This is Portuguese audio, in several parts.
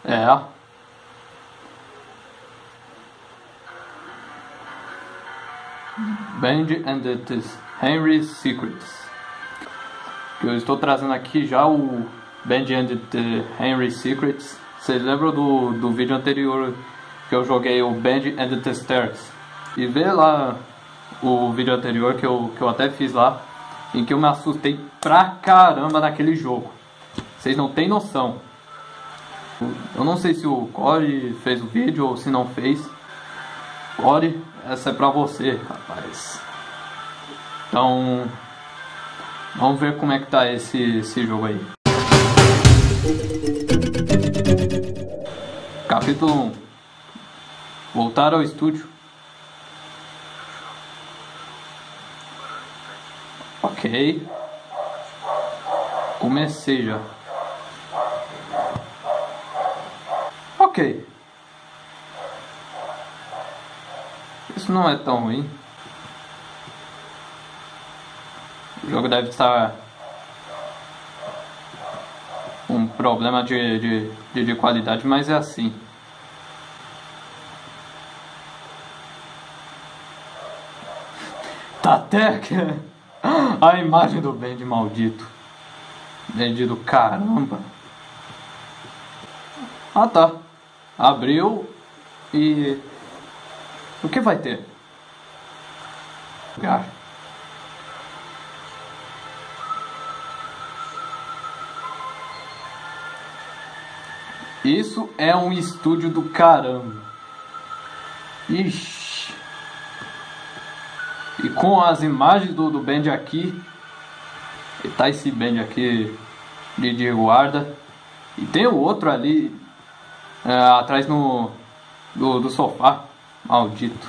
É. Bendy and the Henry's Secrets. Eu estou trazendo aqui já o Bendy and the Henry's Secrets. Vocês lembram do vídeo anterior que eu joguei o Bendy and the Stairs? E vê lá o vídeo anterior que eu até fiz lá, em que eu me assustei pra caramba naquele jogo. Vocês não tem noção. Eu não sei se o Corey fez o vídeo ou se não fez. Corey, essa é pra você, rapaz. Então, vamos ver como é que tá esse jogo aí. Capítulo 1. Voltar ao estúdio. Ok. Comecei já. Ok. Isso não é tão ruim. O jogo deve estar um problema de qualidade, mas é assim. Tá até que a imagem do Bendy maldito. Bendy do caramba. Ah tá. Abriu e... o que vai ter? Lugar. Isso é um estúdio do caramba. Ixi. E com as imagens do Bendy aqui. E tá esse Bendy aqui de guarda. E tem o outro ali atrás do sofá. Maldito.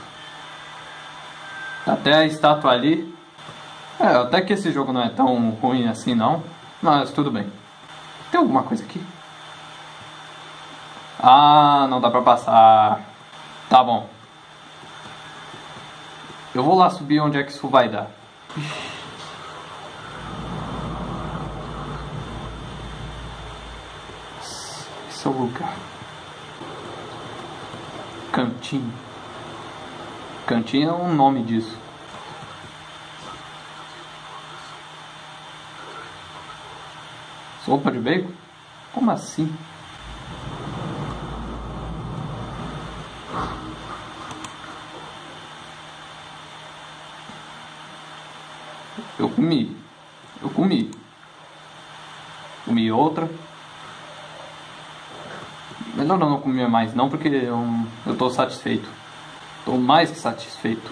Até a estátua ali. Até que esse jogo não é tão ruim assim não. Mas tudo bem. Tem alguma coisa aqui? Ah, não dá pra passar. Tá bom. Eu vou lá subir onde é que isso vai dar. Esse é o lugar. Cantinho. Cantinho é um nome disso. Sopa de bacon? Como assim? Eu comi. Comi outra. Melhor eu não comer mais não, porque eu tô satisfeito. Tô mais que satisfeito.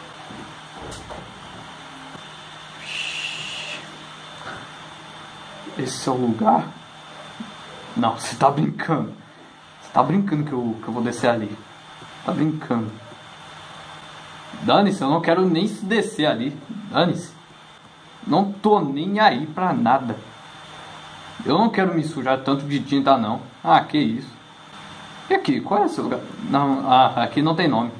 Esse é o lugar? Não, você tá brincando. Você tá brincando que eu vou descer ali. Tá brincando. Dane-se, eu não quero nem se descer ali. Dane-se. Não tô nem aí pra nada. Eu não quero me sujar tanto de tinta não. Ah, que isso. E aqui, qual é esse lugar? Não, aqui não tem nome.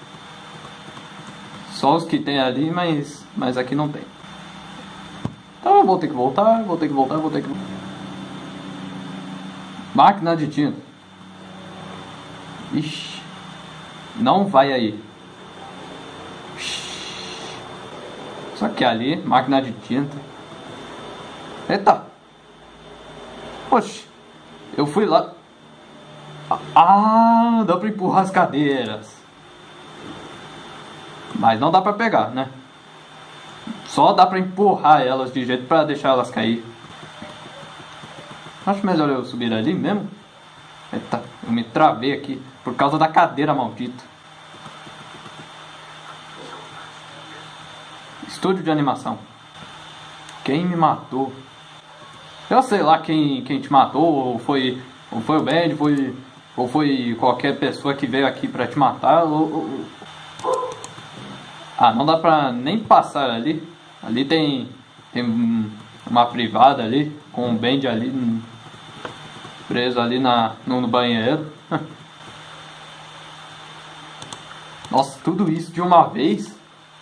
Só os que tem ali, mas aqui não tem. Então eu vou ter que voltar. Máquina de tinta. Ixi. Não vai aí. Só que ali, máquina de tinta. Eita. Oxe. Eu fui lá. Ah, dá pra empurrar as cadeiras. Mas não dá pra pegar, né? Só dá pra empurrar elas de jeito pra deixar elas cair. Acho melhor eu subir ali mesmo. Eita, eu me travei aqui por causa da cadeira maldita. Estúdio de animação. Quem me matou? Eu sei lá quem te matou. Ou foi o Bendy, ou foi qualquer pessoa que veio aqui pra te matar. Ah, não dá pra nem passar ali. Ali tem uma privada ali, com o Bendy ali preso ali no banheiro. Nossa, tudo isso de uma vez?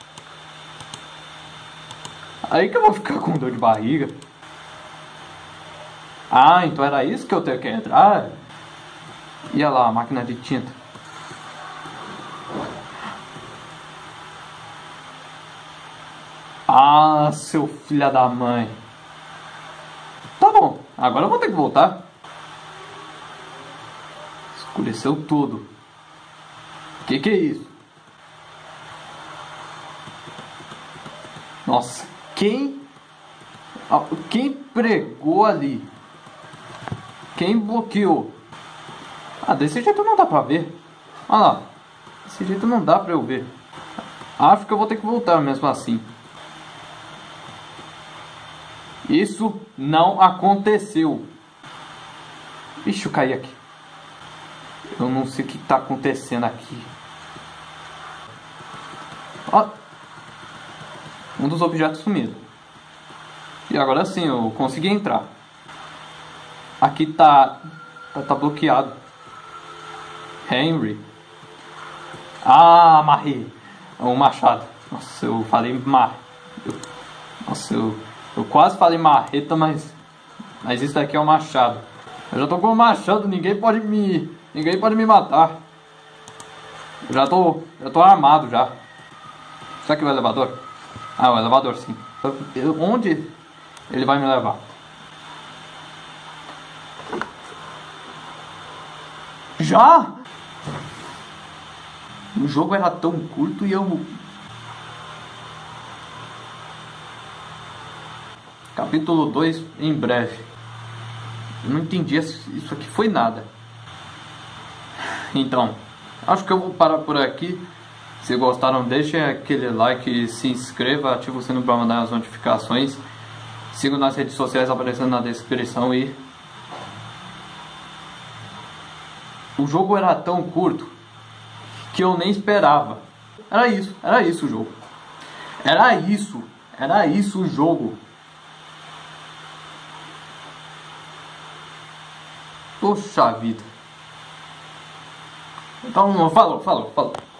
Aí que eu vou ficar com dor de barriga. Ah, então era isso que eu tenho que entrar? E olha lá, a máquina de tinta. Ah, seu filho da mãe. Tá bom, agora eu vou ter que voltar. Escureceu tudo. Que é isso? Nossa, quem pregou ali? Quem bloqueou? Ah, desse jeito não dá pra ver. Olha lá, desse jeito não dá pra eu ver. Acho que eu vou ter que voltar mesmo assim. Isso não aconteceu. Ixi, eu caí aqui. Eu não sei o que está acontecendo aqui. Ó, um dos objetos sumiu. E agora sim, eu consegui entrar. Aqui tá bloqueado. Henry. Ah, amarrei. O machado. Nossa, eu falei Nossa, eu quase falei marreta, mas isso daqui é um machado. Eu já tô com o machado, ninguém pode me matar. Eu já tô armado já. Será que é o elevador? Ah, o elevador sim. Onde ele vai me levar? Já? O jogo era tão curto e eu... Capítulo 2 em breve. Eu não entendi isso aqui foi nada. Então, acho que eu vou parar por aqui. Se gostaram, deixem aquele like e se inscreva, ative o sino para mandar as notificações. Sigam nas redes sociais aparecendo na descrição e... O jogo era tão curto que eu nem esperava. Era isso o jogo. Era isso o jogo. Poxa vida. Então, falou.